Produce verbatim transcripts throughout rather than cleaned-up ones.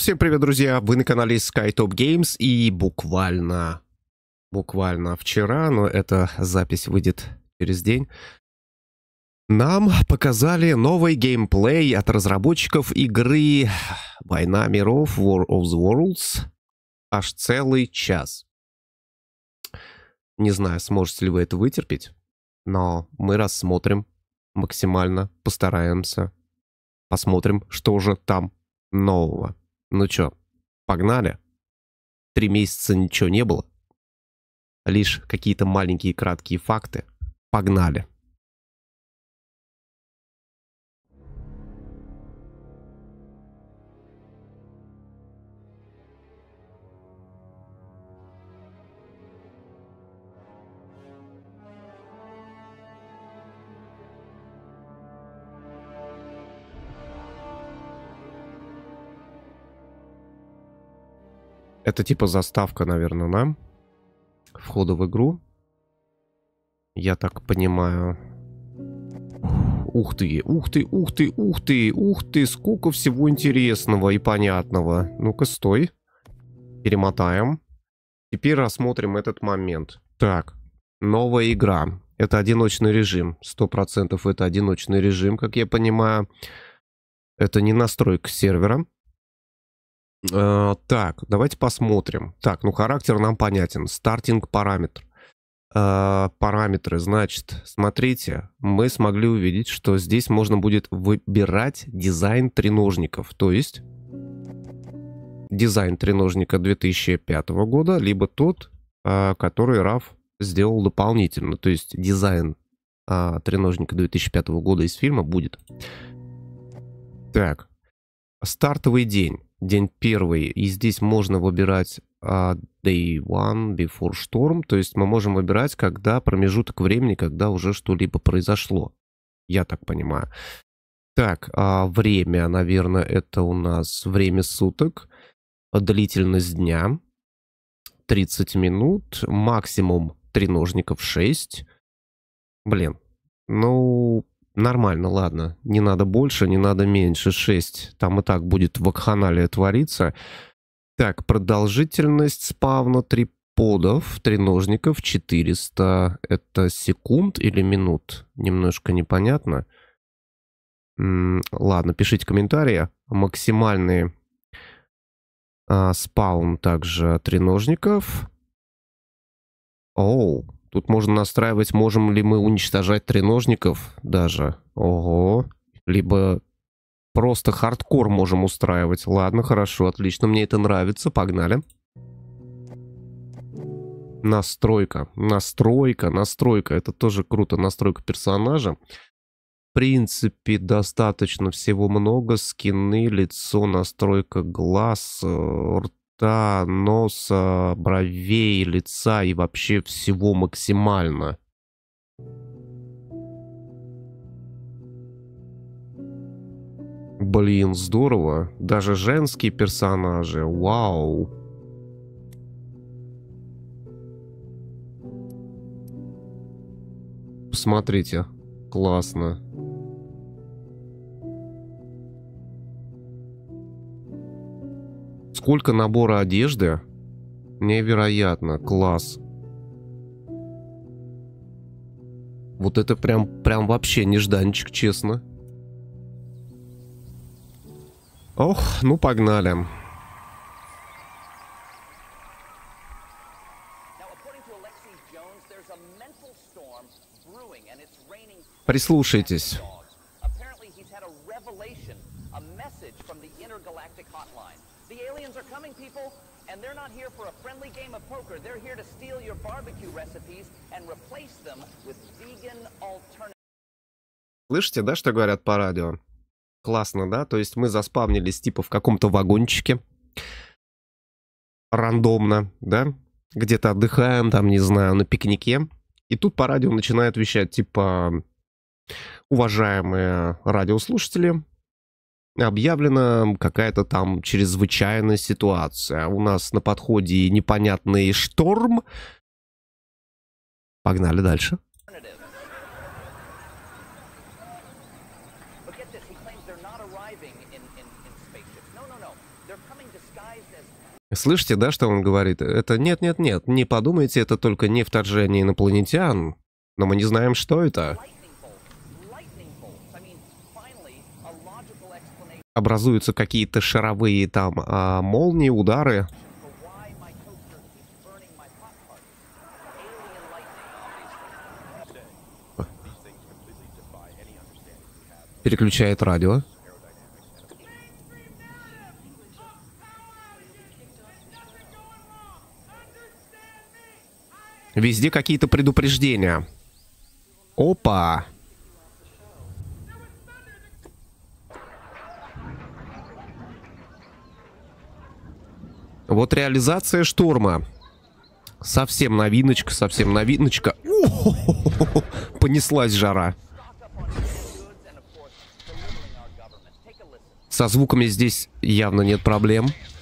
Всем привет, друзья! Вы на канале SkyTop Games, и буквально, буквально вчера, но эта запись выйдет через день, нам показали новый геймплей от разработчиков игры «Война миров» War of the Worlds аж целый час. Не знаю, сможете ли вы это вытерпеть, но мы рассмотрим максимально, постараемся, посмотрим, что же там нового. Ну чё, погнали? Три месяца ничего не было. Лишь какие-то маленькие краткие факты. Погнали. Это типа заставка, наверное, да? Входа в игру. Я так понимаю. Ух ты, ух ты, ух ты, ух ты, ух ты, сколько всего интересного и понятного. Ну-ка, стой. Перемотаем. Теперь рассмотрим этот момент. Так, новая игра. Это одиночный режим. Сто процентов это одиночный режим, как я понимаю. Это не настройка сервера. Uh, так, давайте посмотрим. Так, ну характер нам понятен. Стартинг параметр. Uh, параметры, значит, смотрите, мы смогли увидеть, что здесь можно будет выбирать дизайн треножников. То есть дизайн треножника две тысячи пятого года, либо тот, uh, который раф сделал дополнительно. То есть дизайн uh, треножника две тысячи пятого года из фильма будет. Так, стартовый день. День первый, и здесь можно выбирать uh, day one before storm, то есть мы можем выбирать, когда промежуток времени, когда уже что-либо произошло, я так понимаю. Так, uh, время, наверное, это у нас время суток, длительность дня тридцать минут, максимум треножников шесть. Блин, ну... Нормально, ладно. Не надо больше, не надо меньше. шесть. Там и так будет вакханалия твориться. Так, продолжительность спавна триподов, треножников четыреста. Это секунд или минут? Немножко непонятно. М-м, ладно, пишите комментарии. Максимальный а, спаун также треножников. Оу. Тут можно настраивать, можем ли мы уничтожать треножников даже. Ого. Либо просто хардкор можем устраивать. Ладно, хорошо, отлично. Мне это нравится. Погнали. Настройка. Настройка, настройка. Это тоже круто. Настройка персонажа. В принципе, достаточно всего много. Скины, лицо, настройка глаз, рта. Носа, бровей, лица и вообще всего максимально. Блин, здорово. Даже женские персонажи. Вау. Посмотрите. Классно. Сколько набора одежды? Невероятно. Класс. Вот это прям, прям вообще нежданчик, честно. Ох, ну погнали. Прислушайтесь. And they're not here for a friendly game of poker. They're here to steal your barbecue recipes and replace them with vegan alternatives. Слышите, да, что говорят по радио? Классно, да? То есть мы заспавнились типа в каком-то вагончике. Рандомно, да? Где-то отдыхаем, там, не знаю, на пикнике. И тут по радио начинают вещать, типа, уважаемые радиослушатели, объявлена какая-то там чрезвычайная ситуация. У нас на подходе непонятный шторм. Погнали дальше. Слышите, да, что он говорит? Это нет-нет-нет, не подумайте, это только не вторжение инопланетян. Но мы не знаем, что это. Образуются какие-то шаровые там а, молнии, удары. Переключает радио. Везде какие-то предупреждения. Опа! Вот реализация шторма. Совсем новиночка, совсем новиночка. О-хо-хо-хо-хо. Понеслась жара. Со звуками здесь явно нет проблем.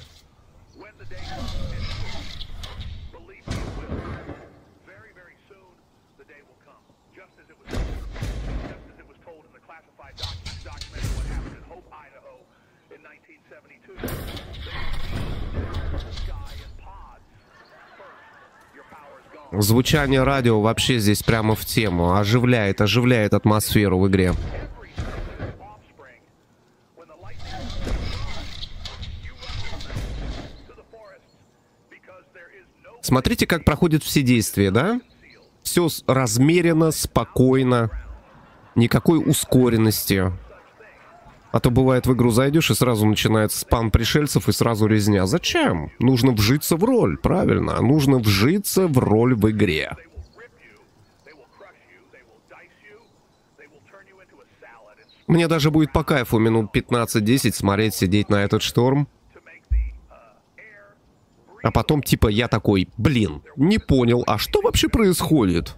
Звучание радио вообще здесь прямо в тему. Оживляет, оживляет атмосферу в игре. Смотрите, как проходят все действия, да? Все размеренно, спокойно. Никакой ускоренности. А то бывает, в игру зайдешь, и сразу начинается спам пришельцев, и сразу резня. Зачем? Нужно вжиться в роль, правильно. Нужно вжиться в роль в игре. Мне даже будет по кайфу минут пятнадцать-десять смотреть, сидеть на этот шторм. А потом, типа, я такой, блин, не понял, а что вообще происходит?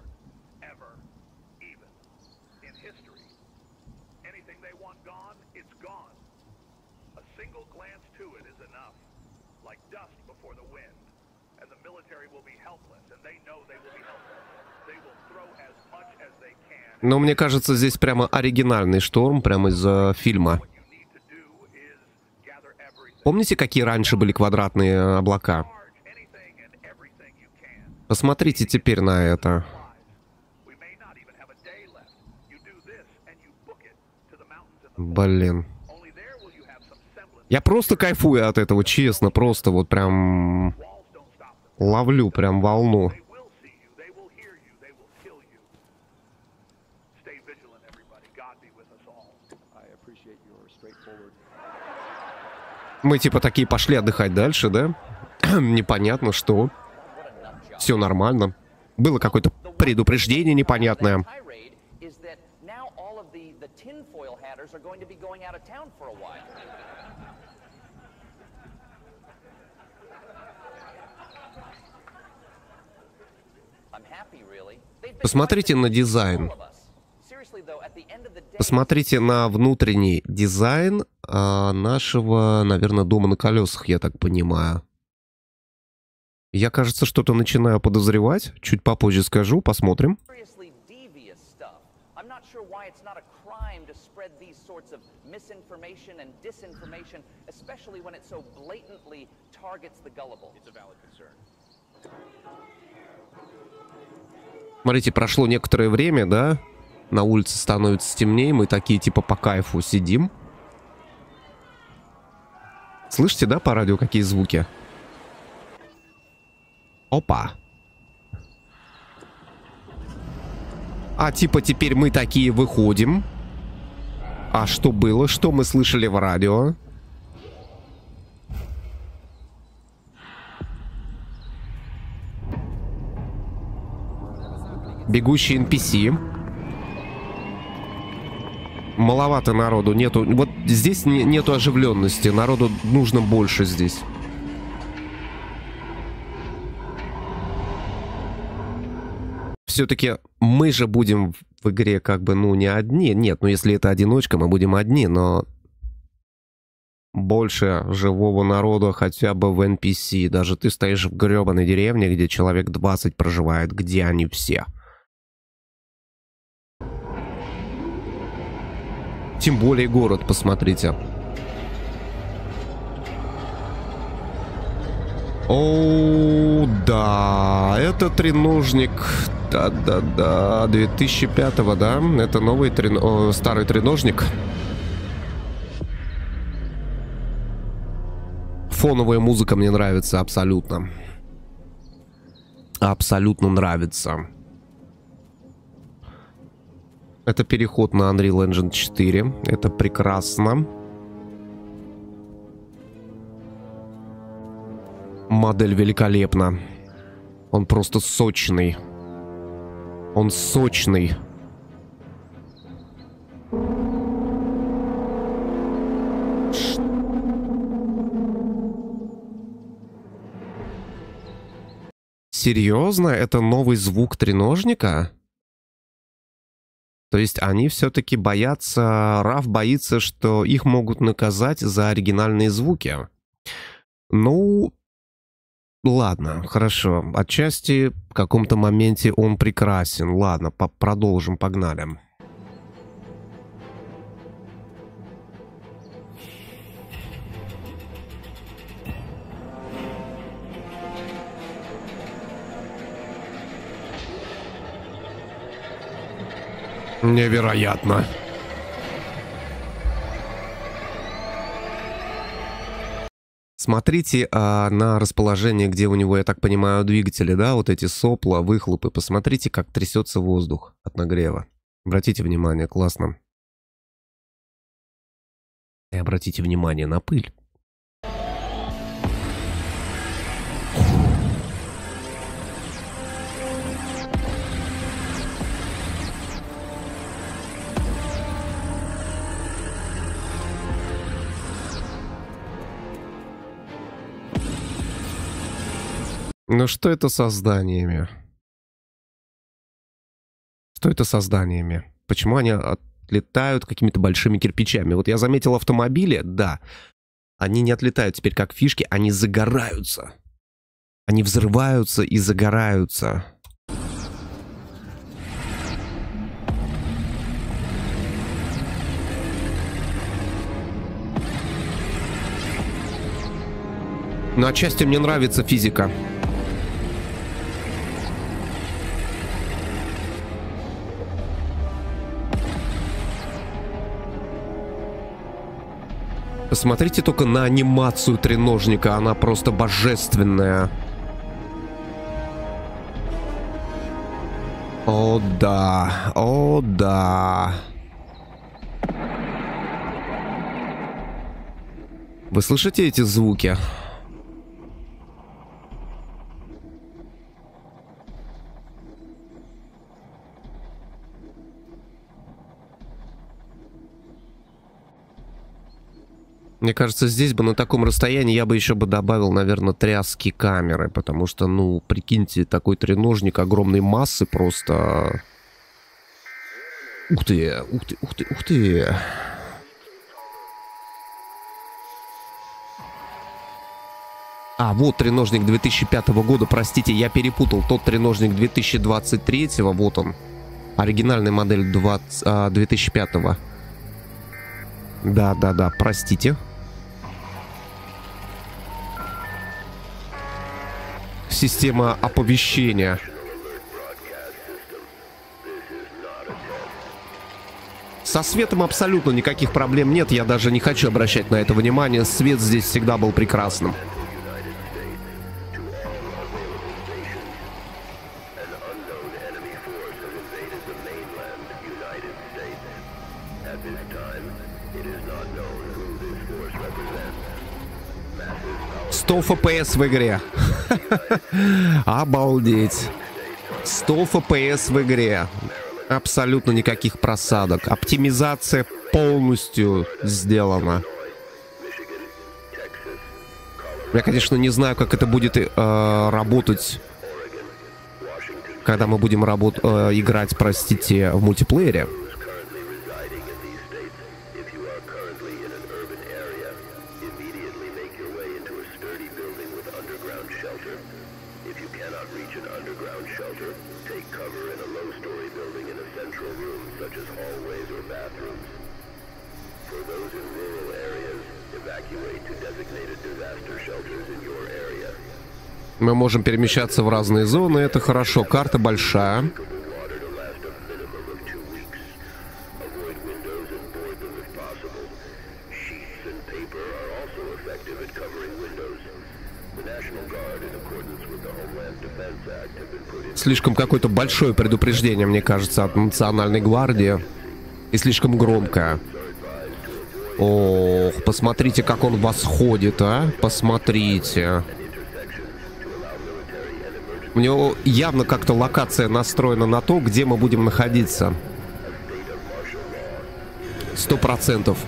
Но мне кажется, здесь прямо оригинальный шторм, прямо из э, фильма. Помните, какие раньше были квадратные облака? Посмотрите теперь на это. Блин. Я просто кайфую от этого, честно, просто вот прям ловлю прям волну. Мы типа такие пошли отдыхать дальше, да? Непонятно что. Все нормально. Было какое-то предупреждение непонятное. Посмотрите на дизайн. Посмотрите на внутренний дизайн а, нашего, наверное, дома на колесах, я так понимаю. Я, кажется, что-то начинаю подозревать. Чуть попозже скажу, посмотрим. Смотрите, прошло некоторое время, да? На улице становится темнее, мы такие типа по кайфу сидим. Слышите, да, по радио какие звуки? Опа. А типа теперь мы такие выходим. А что было? Что мы слышали в радио? Бегущий эн пи си. Маловато народу, нету. Вот здесь не, нету оживленности. Народу нужно больше здесь. Все-таки мы же будем в игре как бы, ну, не одни. Нет, ну если это одиночка, мы будем одни, но больше живого народа хотя бы в эн пи си. Даже ты стоишь в гребаной деревне, где человек двадцать проживает. Где они все? Тем более город, посмотрите. О, да, это треножник, да-да-да, две тысячи пятого, да, это новый трен... О, старый треножник. Фоновая музыка мне нравится абсолютно. Абсолютно нравится. Это переход на Unreal Engine четыре, это прекрасно. Модель великолепна. Он просто сочный. Он сочный. Серьезно? Это новый звук треножника? То есть они все-таки боятся... Раф боится, что их могут наказать за оригинальные звуки. Ну... Ладно, хорошо. Отчасти в каком-то моменте он прекрасен. Ладно, по продолжим, погнали. Невероятно. Смотрите а, на расположение, где у него, я так понимаю, двигатели, да, вот эти сопла, выхлопы. Посмотрите, как трясется воздух от нагрева. Обратите внимание, классно. И обратите внимание на пыль. Ну что это со зданиями? Что это со зданиями? Почему они отлетают какими-то большими кирпичами? Вот я заметил автомобили, да. Они не отлетают теперь как фишки, они загораются. Они взрываются и загораются. Но отчасти мне нравится физика. Посмотрите только на анимацию треножника, она просто божественная. О да, о да. Вы слышите эти звуки? Мне кажется, здесь бы на таком расстоянии я бы еще бы добавил, наверное, тряски камеры, потому что, ну, прикиньте, такой треножник огромной массы просто... Ух ты, ух ты, ух ты, ух ты. А, вот треножник две тысячи пятого года, простите, я перепутал. Тот треножник две тысячи двадцать третьего, вот он. Оригинальная модель двадцать, а, две тысячи пятого. Да, да, да, простите. Система оповещения. Со светом абсолютно никаких проблем нет. Я даже не хочу обращать на это внимание. Свет здесь всегда был прекрасным. сто эф пи эс в игре. Обалдеть. сто эф пи эс в игре. Абсолютно никаких просадок. Оптимизация полностью сделана. Я, конечно, не знаю, как это будет э, работать, когда мы будем работ э, играть, простите, в мультиплеере. Мы можем перемещаться в разные зоны, это хорошо. Карта большая. Слишком какое-то большое предупреждение, мне кажется, от Национальной гвардии. И слишком громкое. Ох, посмотрите, как он восходит, а? Посмотрите. У него явно как-то локация настроена на то, где мы будем находиться. Сто процентов.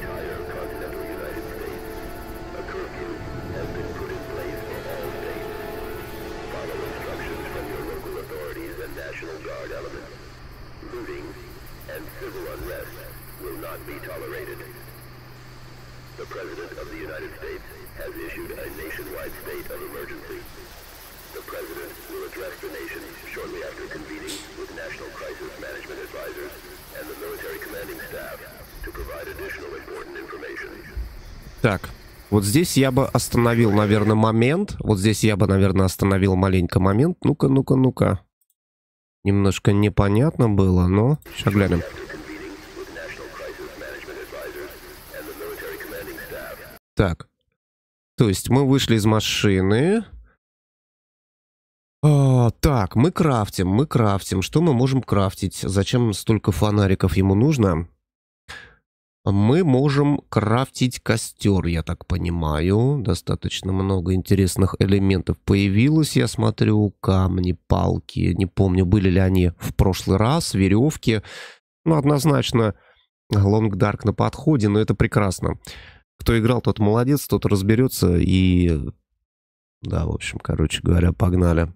Так, вот здесь я бы остановил, наверное, момент. Вот здесь я бы, наверное, остановил маленько момент. Ну-ка, ну-ка, ну-ка. Немножко непонятно было, но сейчас глянем. Так, то есть мы вышли из машины. А, так, мы крафтим, мы крафтим. Что мы можем крафтить? Зачем столько фонариков ему нужно? Мы можем крафтить костер, я так понимаю. Достаточно много интересных элементов появилось, я смотрю. Камни, палки. Не помню, были ли они в прошлый раз. Веревки. Ну, однозначно, Long Dark на подходе, но это прекрасно. Кто играл, тот молодец, тот разберется. И, да, в общем, короче говоря, погнали.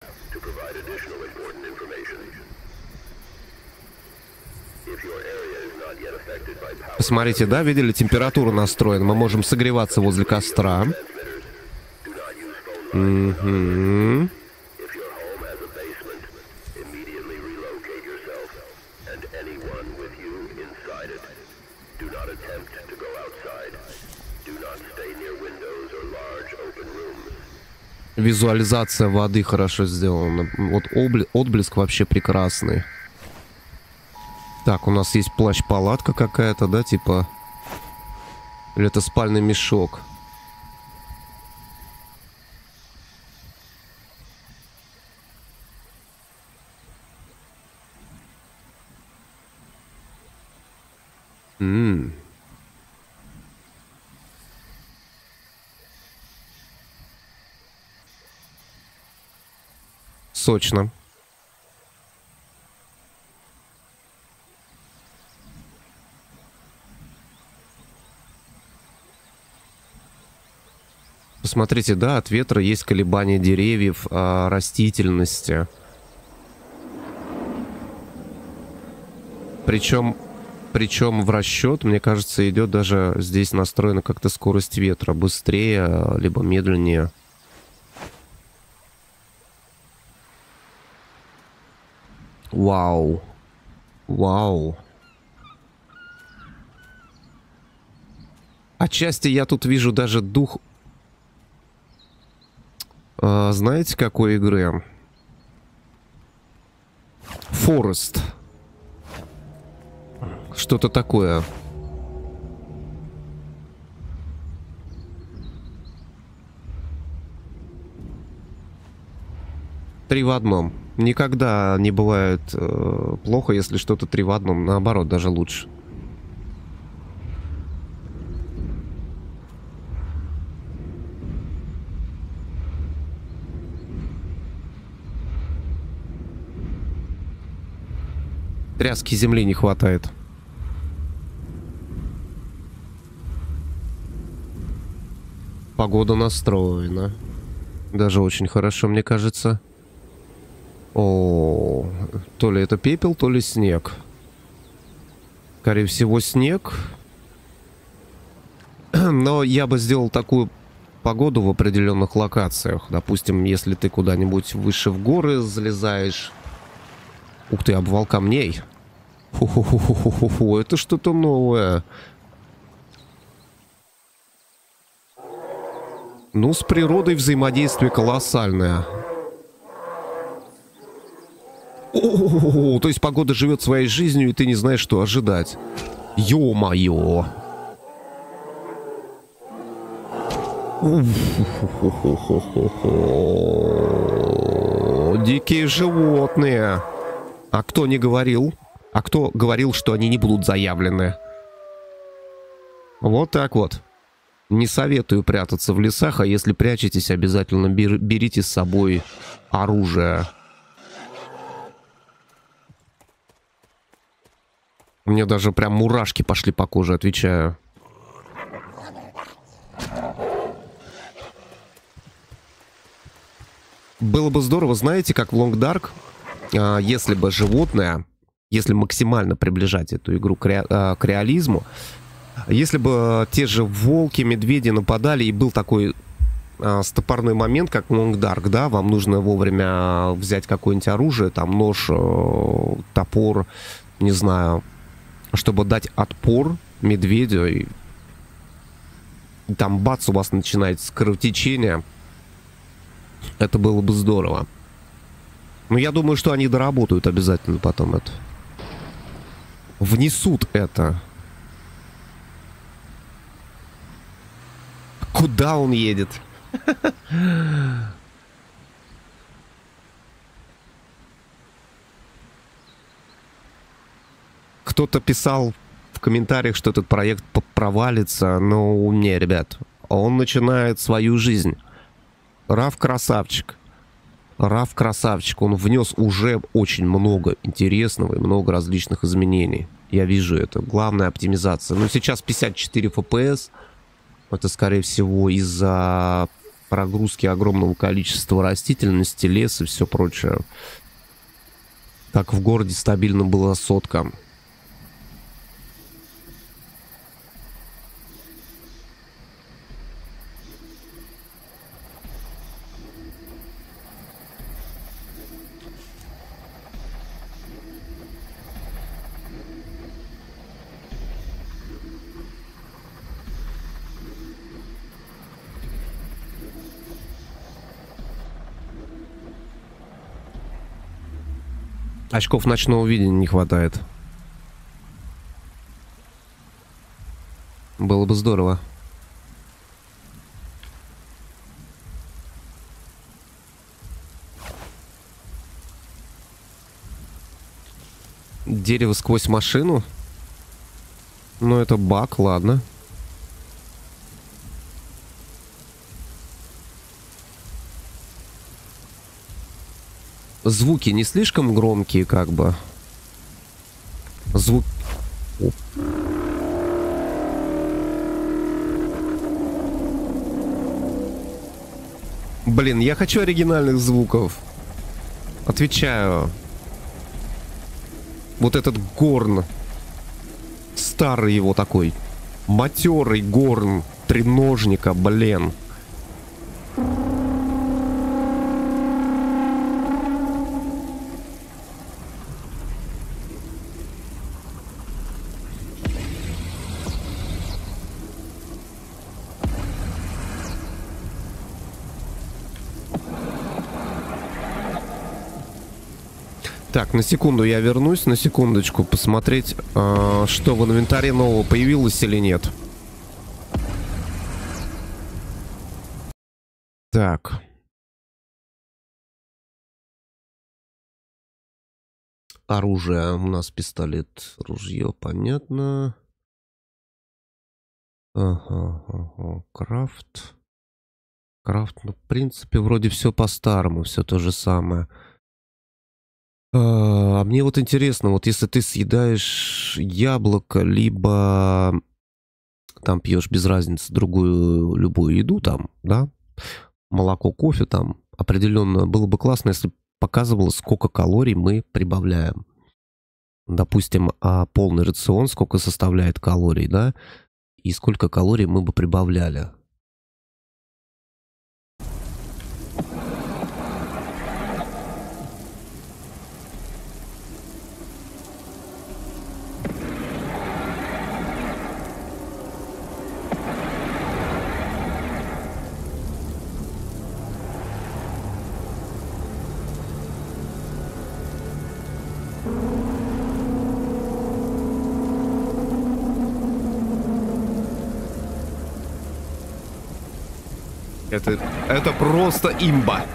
Посмотрите, да, видели, температуру настроена. Мы можем согреваться возле костра. Угу. Визуализация воды хорошо сделана. Вот отблеск вообще прекрасный. Так, у нас есть плащ-палатка какая-то, да, типа? Или это спальный мешок? М-м. Сочно. Посмотрите, да, от ветра есть колебания деревьев, а, растительности. Причем, причем в расчет, мне кажется, идет даже здесь настроена как-то скорость ветра. Быстрее, либо медленнее. Вау. Вау. Отчасти я тут вижу даже дух... А, знаете, какой игры? Forest. Что-то такое. Три в одном. Никогда не бывает э, плохо, если что-то три в одном. Наоборот, даже лучше. Тряски земли не хватает. Погода настроена. Даже очень хорошо, мне кажется. О, то ли это пепел, то ли снег. Скорее всего, снег. Но я бы сделал такую погоду в определенных локациях. Допустим, если ты куда-нибудь выше в горы залезаешь. Ух ты, обвал камней. Фу-фу-фу-фу-фу-фу, это что-то новое. Ну, с природой взаимодействие колоссальное. О, то есть погода живет своей жизнью, и ты не знаешь, что ожидать. Ё-моё. Дикие животные. А кто не говорил? А кто говорил, что они не будут заявлены? Вот так вот. Не советую прятаться в лесах, а если прячетесь, обязательно бер берите с собой оружие. Мне даже прям мурашки пошли по коже, отвечаю. Было бы здорово, знаете, как в Long Dark, э, если бы животное, если максимально приближать эту игру к, ре, э, к реализму, если бы те же волки, медведи нападали, и был такой э, стопорной момент, как в Long Dark, да, вам нужно вовремя взять какое-нибудь оружие, там нож, э, топор, не знаю, чтобы дать отпор медведю, и, и там бац, у вас начинается кровотечение. Это было бы здорово. Но я думаю, что они доработают обязательно потом это. Внесут это. Куда он едет? Кто-то писал в комментариях, что этот проект провалится. Но не, ребят, он начинает свою жизнь. Раф красавчик. Раф красавчик. Он внес уже очень много интересного и много различных изменений. Я вижу это. Главная оптимизация. Ну, сейчас пятьдесят четыре эф пи эс. Это, скорее всего, из-за прогрузки огромного количества растительности, леса и все прочее. Так в городе стабильно была сотка. Очков ночного видения не хватает. Было бы здорово. Дерево сквозь машину? Ну, это баг, ладно. Звуки не слишком громкие, как бы. Звук... О. Блин, я хочу оригинальных звуков. Отвечаю. Вот этот горн. Старый его такой. Матерый горн треножника, блин. Так, на секунду я вернусь, на секундочку, посмотреть, э, что в инвентаре нового появилось или нет. Так. Оружие. У нас пистолет, ружье, понятно. Ага, ага. Крафт. Крафт, ну, в принципе, вроде все по-старому, все то же самое. А мне вот интересно, вот если ты съедаешь яблоко, либо там пьешь без разницы другую любую еду, там, да, молоко, кофе, там, определенно было бы классно, если показывало, сколько калорий мы прибавляем. Допустим, а полный рацион, сколько составляет калорий, да, и сколько калорий мы бы прибавляли. Это, это просто имба.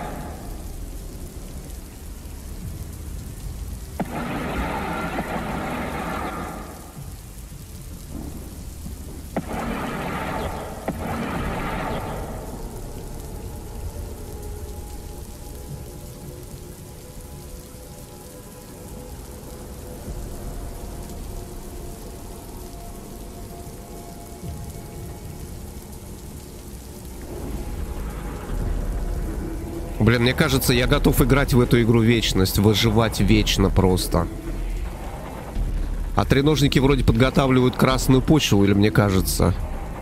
Блин, мне кажется, я готов играть в эту игру вечность, выживать вечно просто. А треножники вроде подготавливают красную почву, или мне кажется.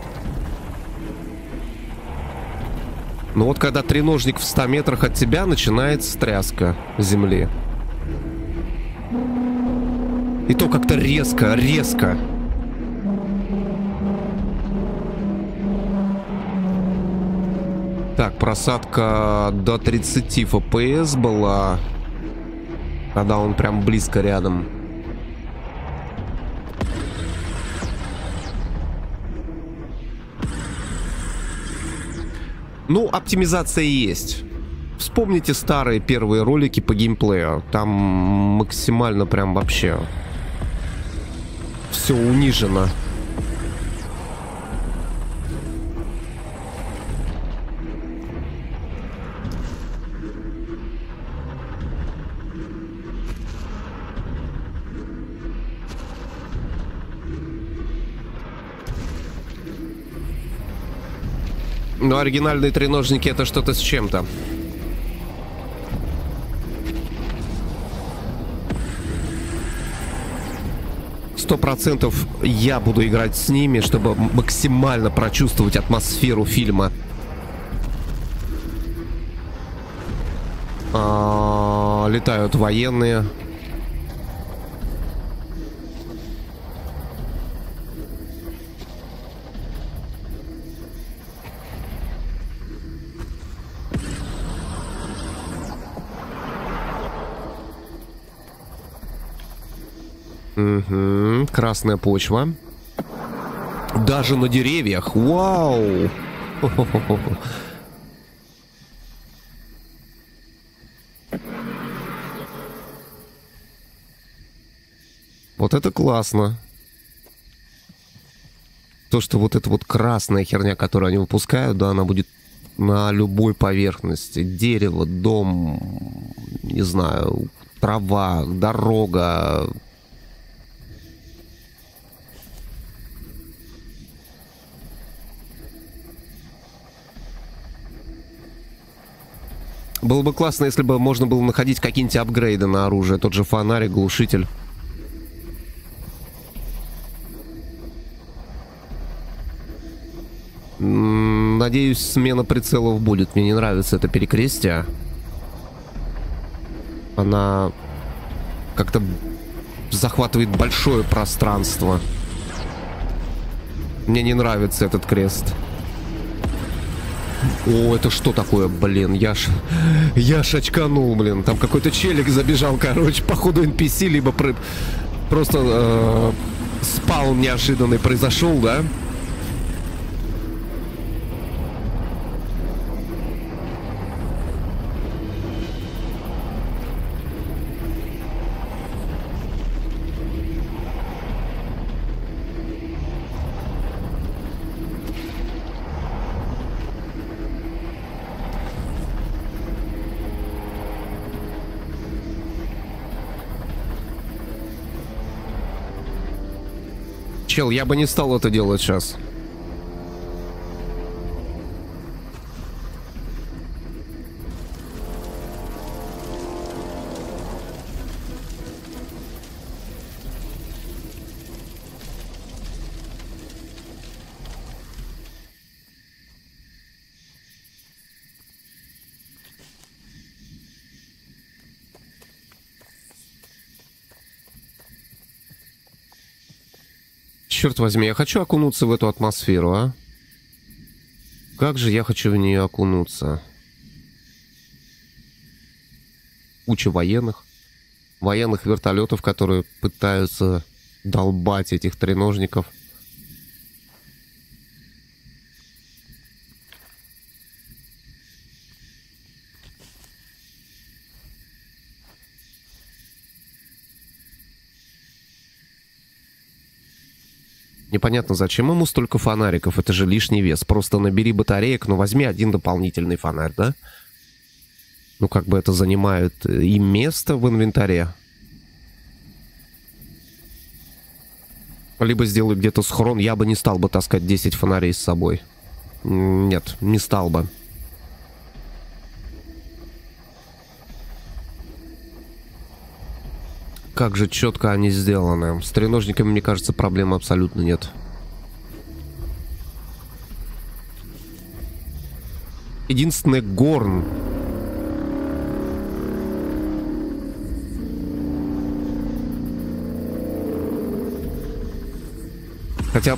Но вот когда треножник в ста метрах от тебя, начинается тряска земли. И то как-то резко, резко. Так, просадка до тридцати эф пи эс была, когда он прям близко рядом. Ну, оптимизация есть. Вспомните старые первые ролики по геймплею. Там максимально прям вообще все унижено. Но оригинальные треножники — это что-то с чем-то. Сто процентов я буду играть с ними, чтобы максимально прочувствовать атмосферу фильма. А, летают военные. Угу, красная почва. Даже на деревьях. Вау! Вот это классно. То, что вот эта вот красная херня, которую они выпускают, да, она будет на любой поверхности. Дерево, дом, не знаю, трава, дорога. Было бы классно, если бы можно было находить какие-нибудь апгрейды на оружие. Тот же фонарик, глушитель. Надеюсь, смена прицелов будет. Мне не нравится это перекрестие. Она как-то захватывает большое пространство. Мне не нравится этот крест. О, это что такое, блин? Я ж... Я ж очканул, блин. Там какой-то челик забежал, короче. Походу эн пи си, либо про... просто э, спаун неожиданный произошел, да? Чел, я бы не стал это делать сейчас. Черт возьми, я хочу окунуться в эту атмосферу, а? Как же я хочу в нее окунуться? Куча военных. Военных вертолетов, которые пытаются долбать этих треножников. Непонятно, зачем ему столько фонариков, это же лишний вес. Просто набери батареек, но возьми один дополнительный фонарь, да? Ну, как бы это занимает и место в инвентаре. Либо сделай где-то схрон. Я бы не стал бы таскать десять фонарей с собой. Нет, не стал бы. Как же четко они сделаны. С треножниками, мне кажется, проблем абсолютно нет. Единственное, горн. Хотя...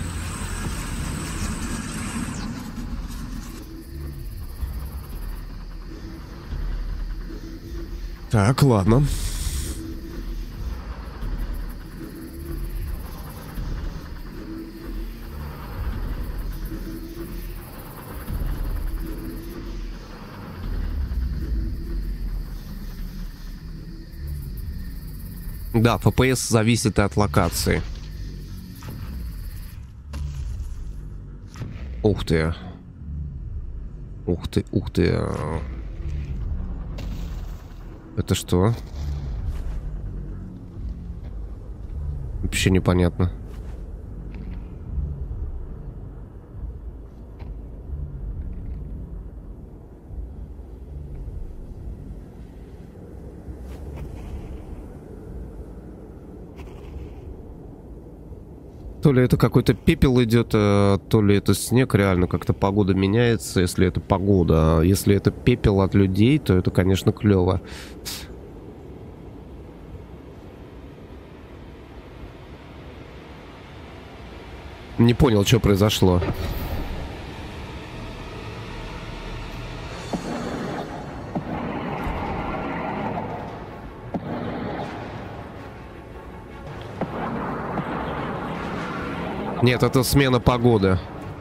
Так, ладно. Да, эф пи эс зависит и от локации. Ух ты. Ух ты, ух ты. Это что? Вообще непонятно. То ли это какой-то пепел идет, то ли это снег, реально как-то погода меняется, если это погода. А если это пепел от людей, то это, конечно, клево. Не понял, что произошло. Нет, это смена погоды.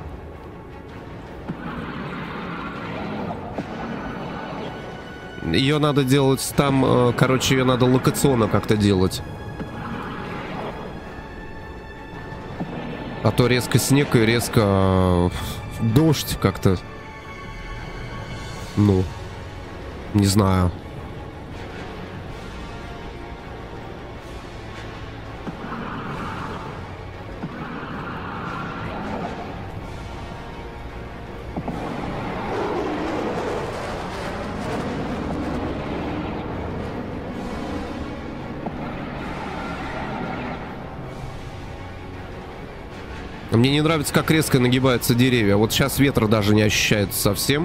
Ее надо делать там, короче, ее надо локационно как-то делать. А то резко снег и резко дождь как-то. Ну, не знаю. Мне не нравится, как резко нагибаются деревья. Вот сейчас ветра даже не ощущается совсем.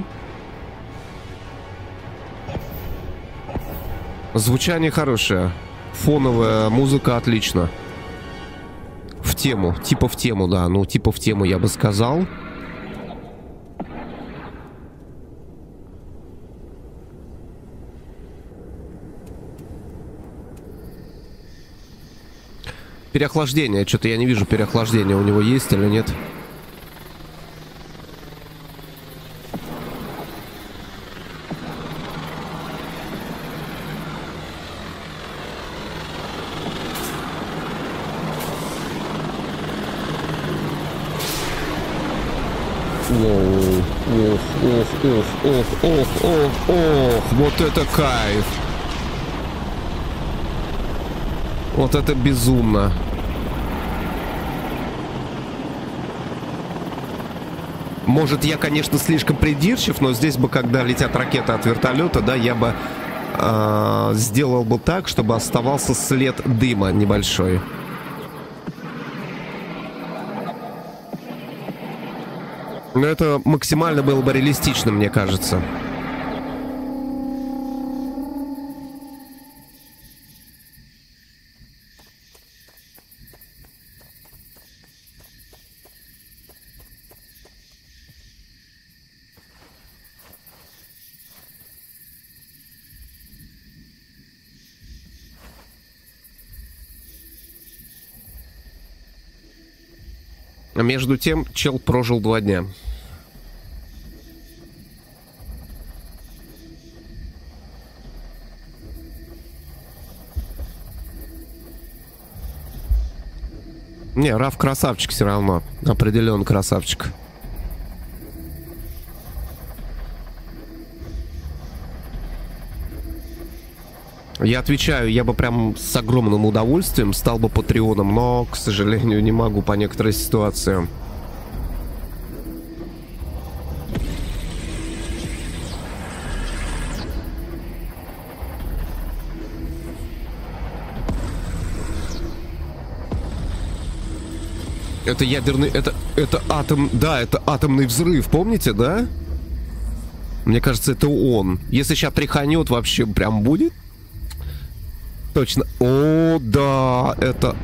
Звучание хорошее. Фоновая музыка отлично. В тему. Типа в тему, да. Ну, типа в тему, я бы сказал. Переохлаждение. Что-то я не вижу переохлаждения. У него есть или нет? Воу. Ох, ох, ох, ох, ох, ох, ох. Вот это кайф. Вот это безумно. Может, я, конечно, слишком придирчив, но здесь бы, когда летят ракеты от вертолета, да, я бы э, сделал бы так, чтобы оставался след дыма небольшой. Но это максимально было бы реалистично, мне кажется. А между тем, чел прожил два дня. Не, Раф красавчик все равно. Определенно красавчик. Я отвечаю, я бы прям с огромным удовольствием стал бы патреоном, но, к сожалению, не могу по некоторой ситуации. Это ядерный... Это, это атом... Да, это атомный взрыв, помните, да? Мне кажется, это он. Если сейчас тряханет, вообще прям будет? Точно. О, да, это...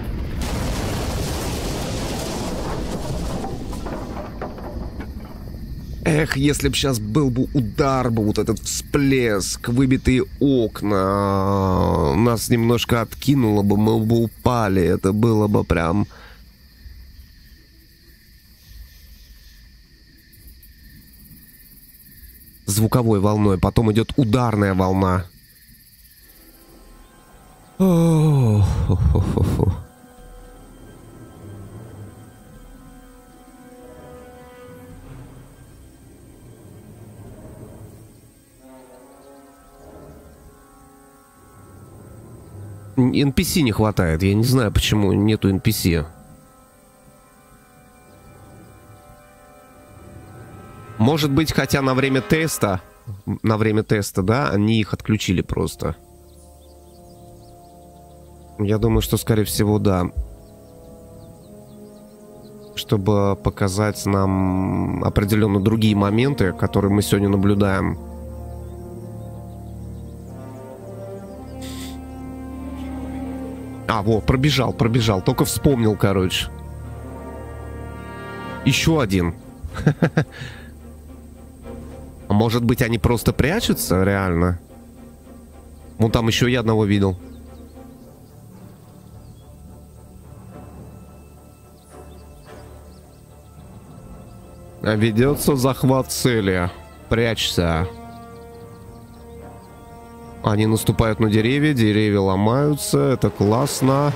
Эх, если бы сейчас был бы удар, бы вот этот всплеск, выбитые окна, нас немножко откинуло бы, мы бы упали, это было бы прям... Звуковой волной, потом идет ударная волна. О-хо-хо-хо. эн пи си не хватает. Я не знаю, почему нету эн пи си. Может быть, хотя на время теста, на время теста, да, они их отключили просто. Я думаю, что, скорее всего, да. Чтобы показать нам определенно другие моменты, которые мы сегодня наблюдаем. А, вот, пробежал, пробежал. Только вспомнил, короче. Еще один. Может быть, они просто прячутся, реально? Вон там еще я одного видел. Ведется захват цели. Прячься. Они наступают на деревья, деревья ломаются. Это классно.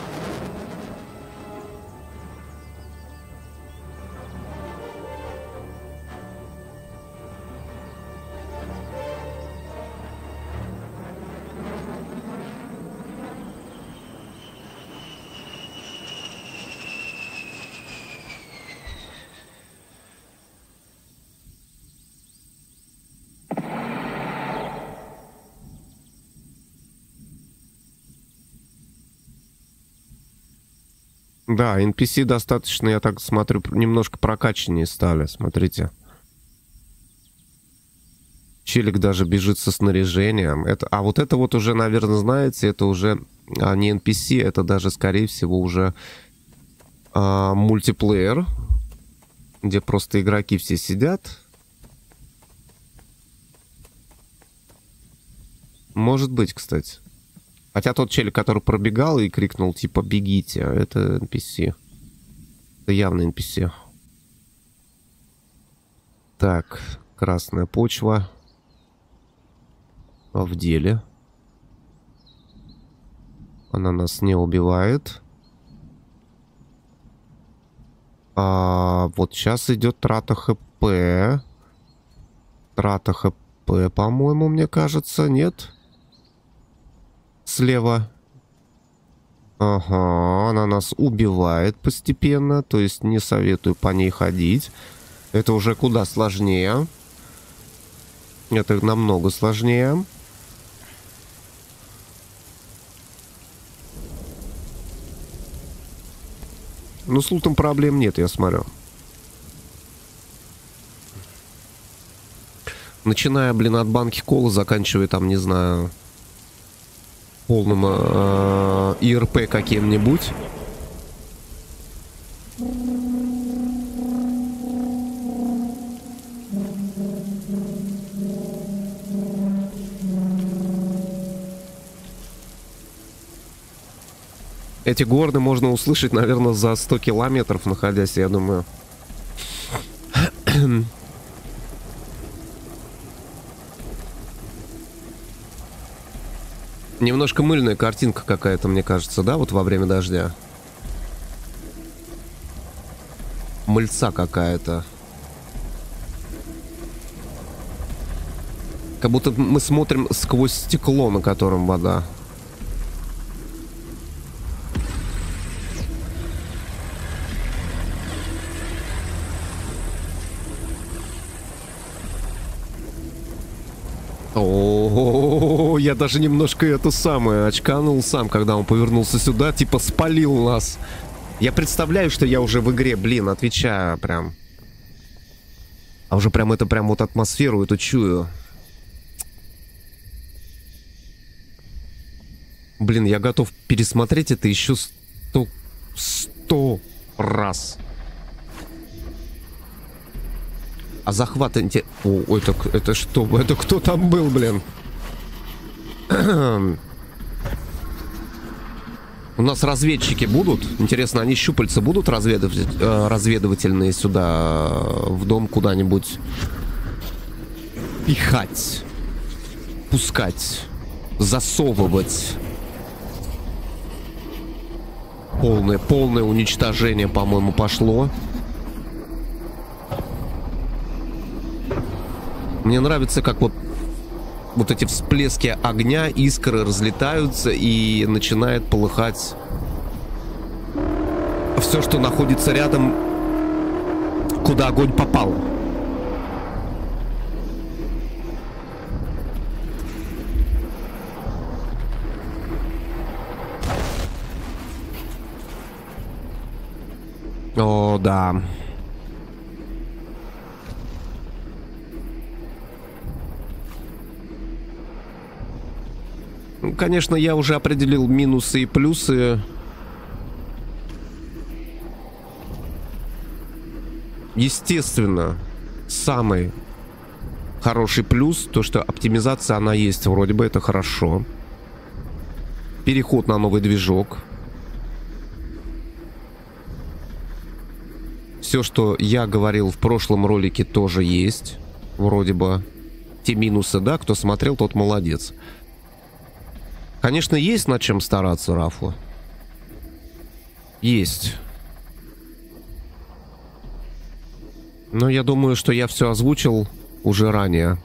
Да, эн пи си достаточно, я так смотрю, немножко прокачаннее стали, смотрите. Челик даже бежит со снаряжением. Это, а вот это вот уже, наверное, знаете, это уже а, не эн пи си, это даже, скорее всего, уже а, мультиплеер, где просто игроки все сидят. Может быть, кстати. Хотя тот челик, который пробегал и крикнул, типа, бегите, это эн пи си. Это явно эн пи си. Так, красная почва. В деле. Она нас не убивает. А, вот сейчас идет трата хп. Трата хп, по-моему, мне кажется, нет? Слева. Ага, она нас убивает постепенно. То есть не советую по ней ходить. Это уже куда сложнее. Это намного сложнее. Ну, с лутом проблем нет, я смотрю. Начиная, блин, от банки колы, заканчивая там, не знаю... полным э, и эр пи каким-нибудь. Эти горны можно услышать, наверное, за сто километров, находясь, я думаю. Немножко мыльная картинка какая-то, мне кажется, да, вот во время дождя. мыльца какая-то. Как будто мы смотрим сквозь стекло, на котором вода. О, я даже немножко это самое очканул сам, когда он повернулся сюда, типа спалил нас. Я представляю, что я уже в игре, блин, отвечаю прям. А уже прям это прям вот атмосферу эту чую. Блин, я готов пересмотреть это еще сто, сто раз. А захват... О, это, это что? Это кто там был, блин? У нас разведчики будут? Интересно, они щупальца будут разведывать, э, разведывательные сюда в дом куда-нибудь пихать, пускать, засовывать? Полное, полное уничтожение, по-моему, пошло. Мне нравится, как вот, вот эти всплески огня, искры разлетаются и начинает полыхать все, что находится рядом, куда огонь попал. О, да. Конечно, я уже определил минусы и плюсы. Естественно, самый хороший плюс, то что оптимизация она есть, вроде бы это хорошо. Переход на новый движок. Все, что я говорил в прошлом ролике, тоже есть. Вроде бы те минусы, да, кто смотрел, тот молодец. Конечно, есть над чем стараться, Рафу. Есть. Но я думаю, что я все озвучил уже ранее.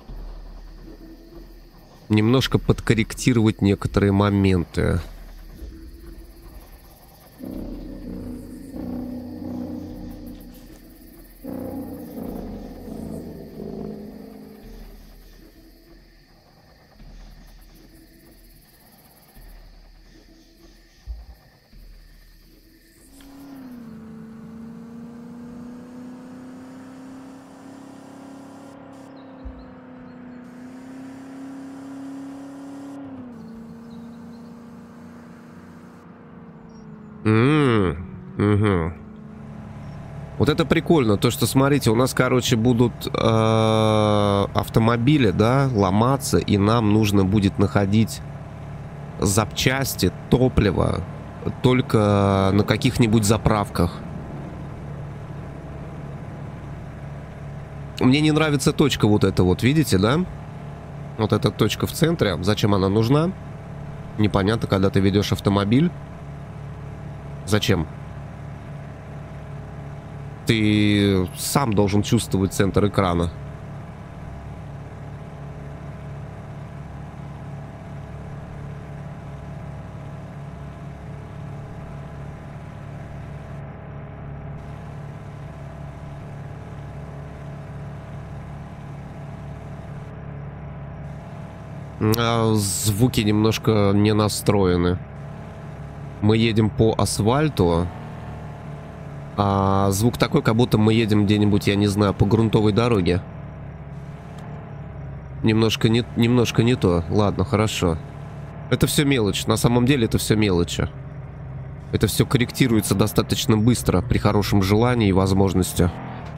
Немножко подкорректировать некоторые моменты. Угу. Вот это прикольно, то что, смотрите, у нас, короче, будут э, автомобили, да, ломаться, и нам нужно будет находить запчасти, топливо только на каких-нибудь заправках. Мне не нравится точка вот эта вот, видите, да? Вот эта точка в центре, зачем она нужна? Непонятно, когда ты ведешь автомобиль. Зачем? Ты сам должен чувствовать центр экрана. А звуки немножко не настроены. Мы едем по асфальту. А звук такой, как будто мы едем где-нибудь, я не знаю, по грунтовой дороге. Немножко не, немножко не то. Ладно, хорошо. Это все мелочь. На самом деле это все мелочи. Это все корректируется достаточно быстро при хорошем желании и возможности.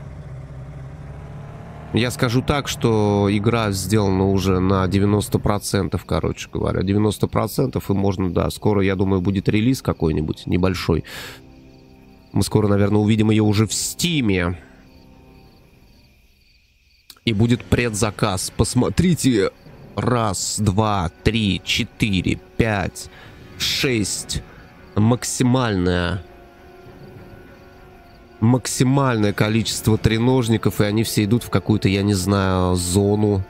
Я скажу так, что игра сделана уже на девяносто процентов, короче говоря. девяносто процентов и можно, да, скоро, я думаю, будет релиз какой-нибудь небольшой. Мы скоро, наверное, увидим ее уже в Стиме. И будет предзаказ. Посмотрите. Раз, два, три, четыре, пять, шесть. Максимальная максимальное количество треножников, и они все идут в какую-то, я не знаю, зону.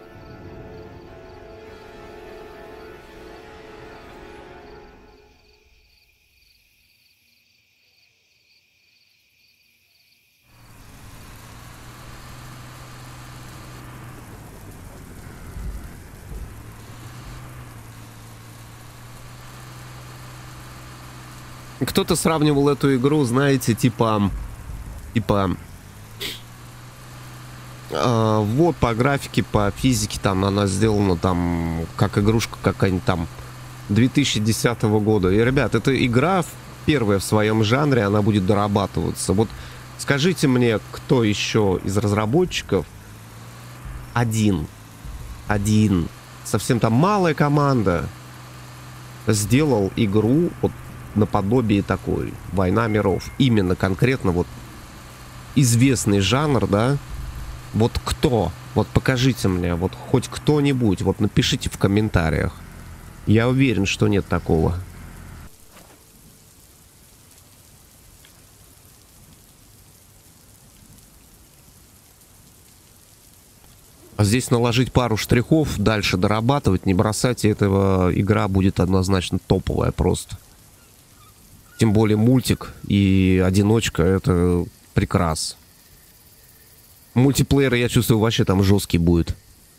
Кто-то сравнивал эту игру, знаете, типа... Типа... Э, вот по графике, по физике, там она сделана там как игрушка какая-нибудь там две тысячи десятого года. И, ребят, эта игра первая в своем жанре, она будет дорабатываться. Вот скажите мне, кто еще из разработчиков один, один, совсем там малая команда сделал игру вот наподобие такой «Война миров». Именно конкретно вот известный жанр, да? Вот кто? Вот покажите мне, вот хоть кто-нибудь, вот напишите в комментариях. Я уверен, что нет такого. А здесь наложить пару штрихов, дальше дорабатывать, не бросать, и этого игра будет однозначно топовая просто. Тем более мультик и одиночка — это прекрас. Мультиплеер, я чувствую, вообще там жесткий будет.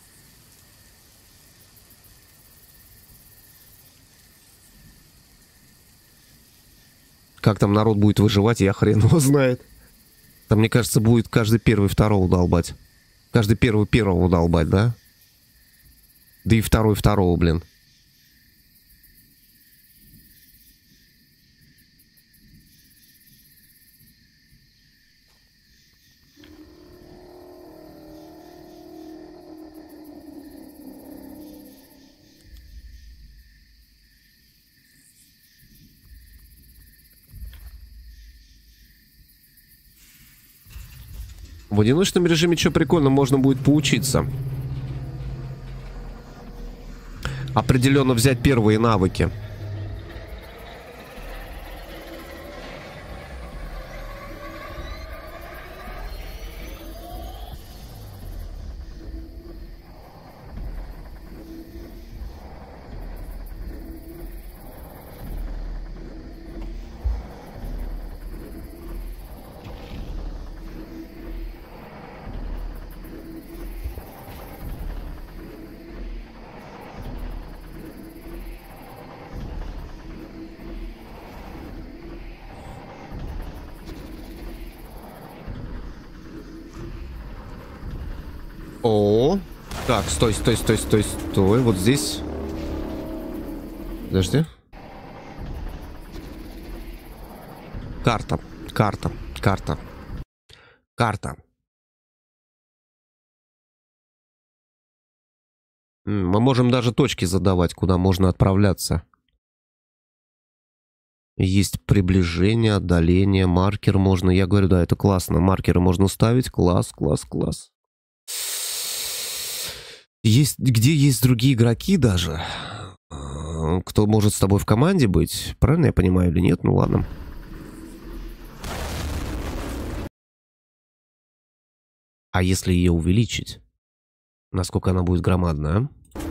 Как там народ будет выживать, я хрен его знает. Там, мне кажется, будет каждый первый второго долбать. Каждый первый первого долбать, да? Да и второй второго, блин. В одиночном режиме что прикольно, можно будет поучиться. Определенно взять первые навыки. О, так, стой, стой, стой, стой, стой. Вот здесь. Подожди. Карта, карта, карта, карта. Мы можем даже точки задавать, куда можно отправляться. Есть приближение, отдаление, маркер можно. Я говорю, да, это классно. Маркеры можно ставить. Класс, класс, класс. Есть, где есть другие игроки даже, кто может с тобой в команде быть. Правильно я понимаю или нет? Ну ладно. А если ее увеличить? Насколько она будет громадная?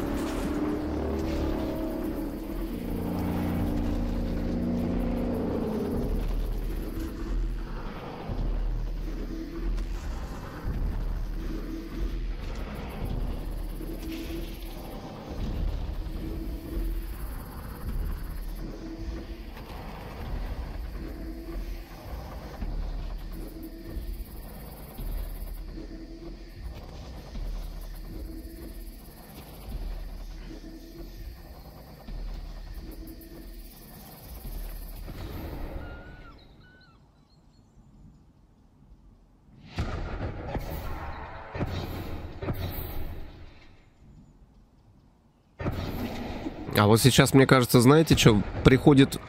А вот сейчас, мне кажется, знаете, что приходит...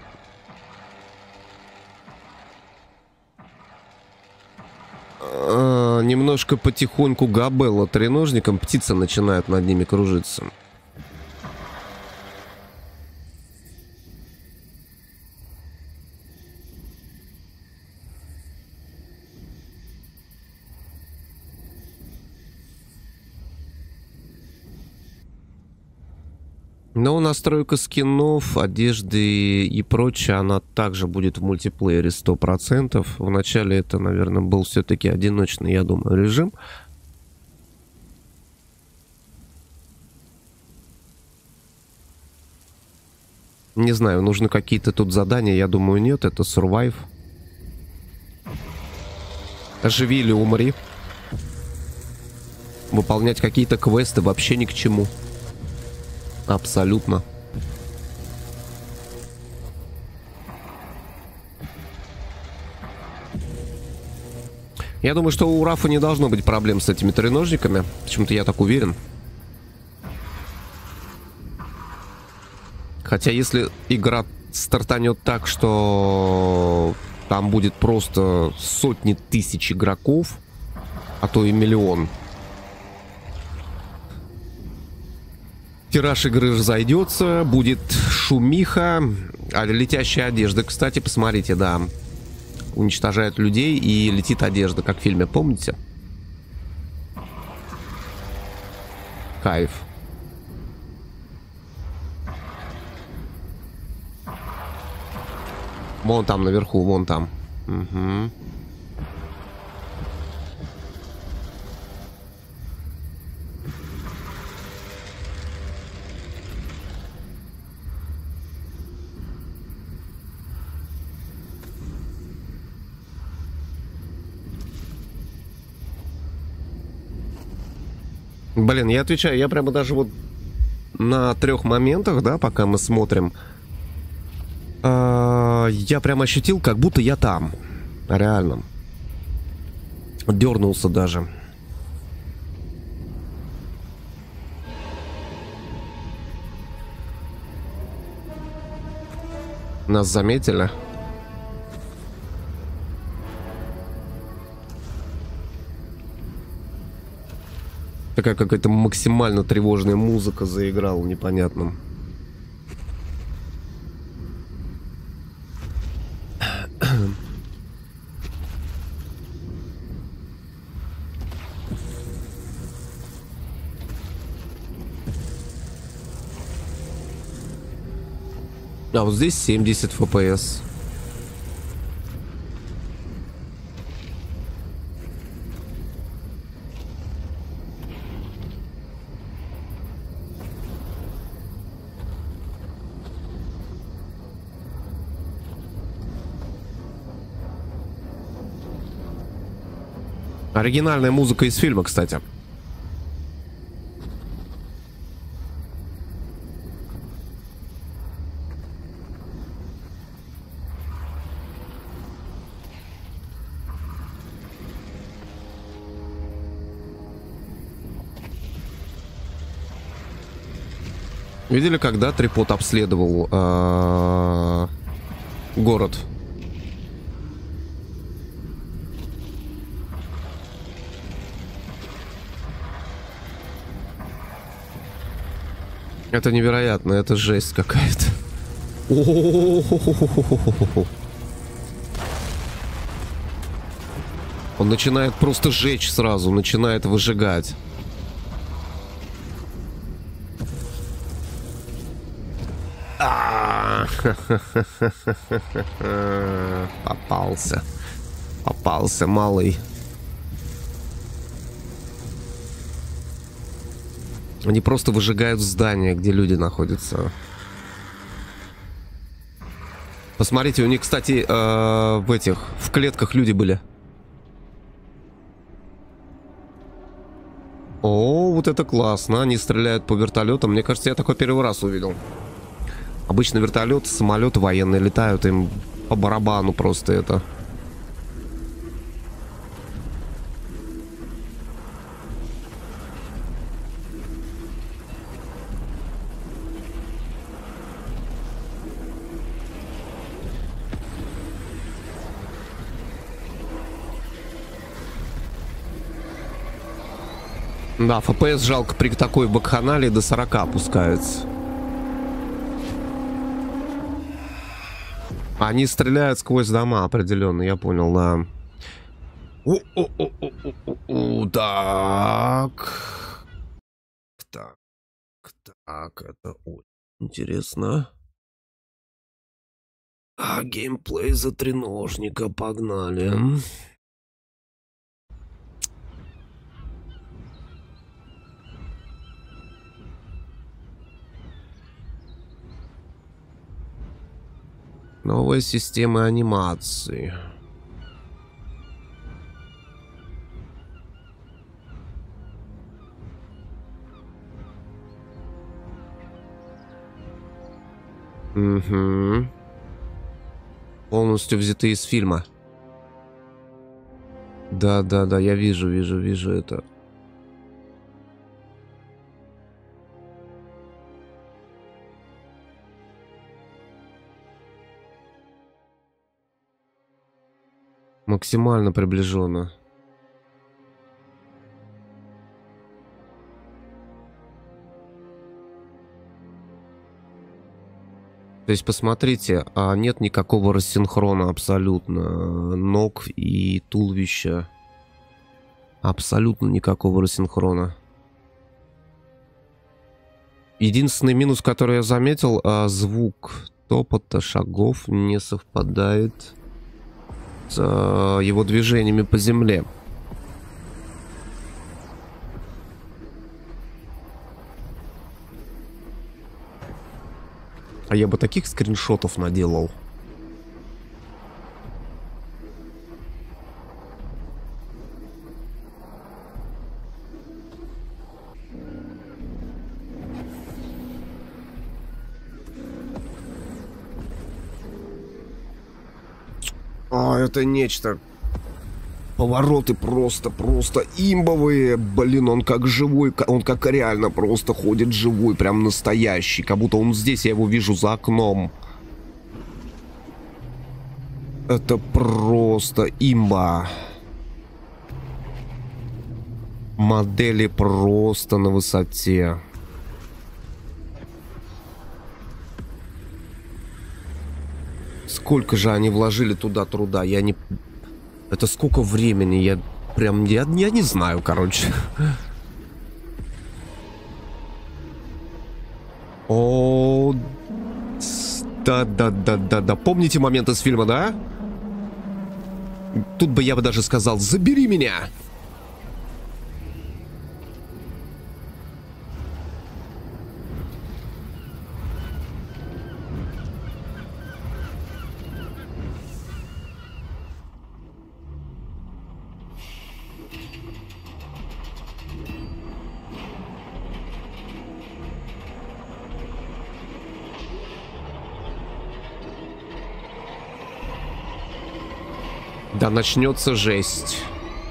А, немножко потихоньку Габелла треножником, птица начинает над ними кружиться. Но настройка скинов, одежды и прочее, она также будет в мультиплеере сто процентов. Вначале это, наверное, был все-таки одиночный, я думаю, режим. Не знаю, нужны какие-то тут задания, я думаю, нет. Это survive. Оживи или умри. Выполнять какие-то квесты вообще ни к чему. Абсолютно. Я думаю, что у Рафа не должно быть проблем с этими треножниками. Почему-то я так уверен. Хотя если игра стартанет так, что там будет просто сотни тысяч игроков, а то и миллион, тираж игры разойдется, будет шумиха. А летящая одежда, кстати, посмотрите, да. Уничтожает людей и летит одежда, как в фильме, помните? Кайф. Вон там наверху, вон там. Угу. Блин, я отвечаю, я прямо даже вот на трех моментах, да, пока мы смотрим, э, я прям ощутил, как будто я там. Реально. Дернулся даже. Нас заметили. Такая какая-то максимально тревожная музыка заиграла непонятным. А вот здесь семьдесят эф пи эс. Оригинальная музыка из фильма, кстати. Видели, когда Трипод обследовал э, город? Это невероятно, это жесть какая-то. Он начинает просто жечь сразу, начинает выжигать. Попался. Попался, малый. Они просто выжигают здание, где люди находятся. Посмотрите, у них, кстати, э, в этих, в клетках люди были. О, вот это классно. Они стреляют по вертолетам. Мне кажется, я такой первый раз увидел. Обычно вертолеты, самолеты военные летают, им по барабану просто это. Да, эф пи эс жалко при такой бакханалии до сорока опускается. Они стреляют сквозь дома определенно, я понял, да. О-о-о-о-о-о, так. Так, так, это... Интересно. А, геймплей за треножника, погнали. Новая система анимации. Угу. Полностью взяты из фильма. Да, да, да, я вижу, вижу, вижу это. Максимально приближенно. То есть, посмотрите, а нет никакого рассинхрона абсолютно ног и туловища. Абсолютно никакого рассинхрона. Единственный минус, который я заметил, а звук топота шагов не совпадает с а, его движениями по земле. А я бы таких скриншотов наделал. А, это нечто. Повороты просто, просто имбовые. Блин, он как живой, он как реально просто ходит живой, прям настоящий. Как будто он здесь, я его вижу за окном. Это просто имба. Модели просто на высоте. Сколько же они вложили туда труда, я не... Это сколько времени, я прям... Я, я не знаю, короче. О, да-да-да-да-да. Помните момент из фильма, да? Тут бы я бы даже сказал, забери меня! Да начнется жесть.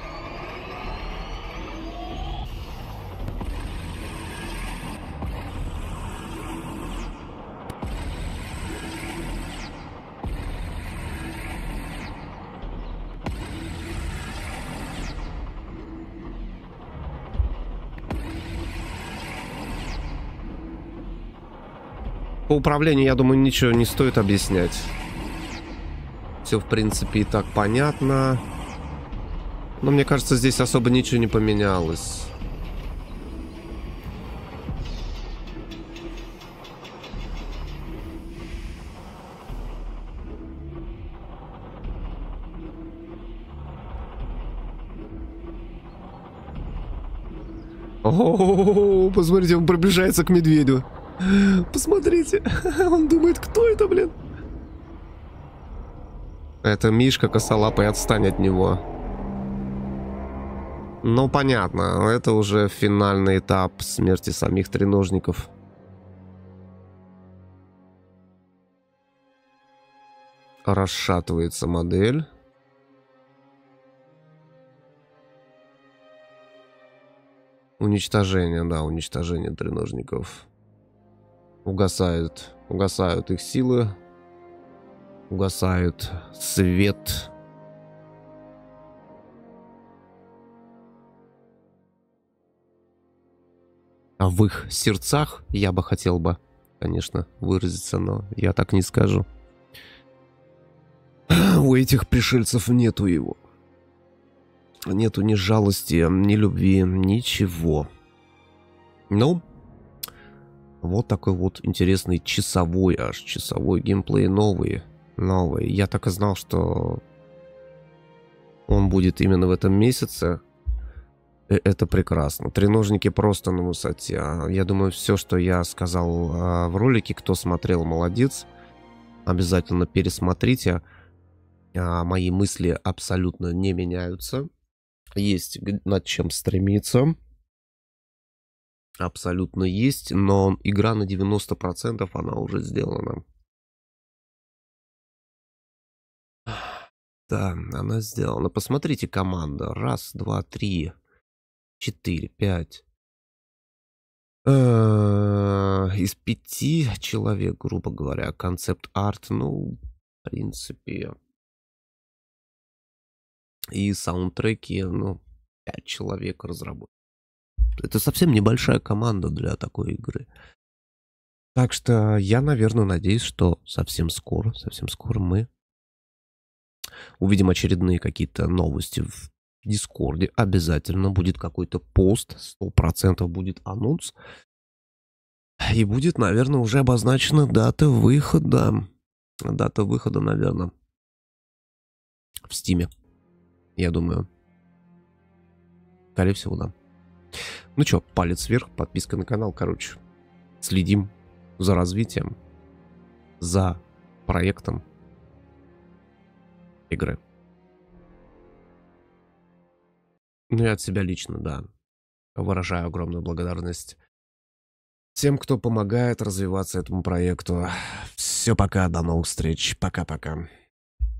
По управлению, я думаю, ничего не стоит объяснять. Все, в принципе, и так понятно. Но мне кажется, здесь особо ничего не поменялось. О, посмотрите, он приближается к медведю. Посмотрите, он думает, кто это, блин? Это Мишка косолапый, отстань от него. Ну, понятно, это уже финальный этап смерти самих треножников. Расшатывается модель. Уничтожение, да, уничтожение треножников. Угасают, угасают их силы. Угасают свет. А в их сердцах я бы хотел бы, конечно, выразиться, но я так не скажу. У этих пришельцев нету его. Нету ни жалости, ни любви, ничего. Ну, Вот такой вот интересный часовой, аж часовой геймплей новый. Новый. Я так и знал, что он будет именно в этом месяце. Э, Это прекрасно. Треножники просто на высоте. А Я думаю, все, что я сказал а, в ролике, кто смотрел, молодец. Обязательно пересмотрите. А, Мои мысли абсолютно не меняются. Есть г- над чем стремиться. Абсолютно есть. Но игра на девяносто процентов она уже сделана. Да, она сделана. Посмотрите, команда. Раз, два, три, четыре, пять. Э, Из пяти человек, грубо говоря, концепт-арт, ну, в принципе, и саундтреки, ну, пять человек разработали. Это совсем небольшая команда для такой игры. Так что я, наверное, надеюсь, что совсем скоро, совсем скоро мы увидим очередные какие-то новости в Дискорде. Обязательно будет какой-то пост, сто процентов будет анонс. И будет, наверное, уже обозначена дата выхода. Дата выхода, наверное, в Стиме. Я думаю. Скорее всего, да. Ну что, палец вверх, подписка на канал, короче. Следим за развитием, за проектом игры. Ну и от себя лично, да. Выражаю огромную благодарность тем, кто помогает развиваться этому проекту. Все, пока, до новых встреч. Пока-пока.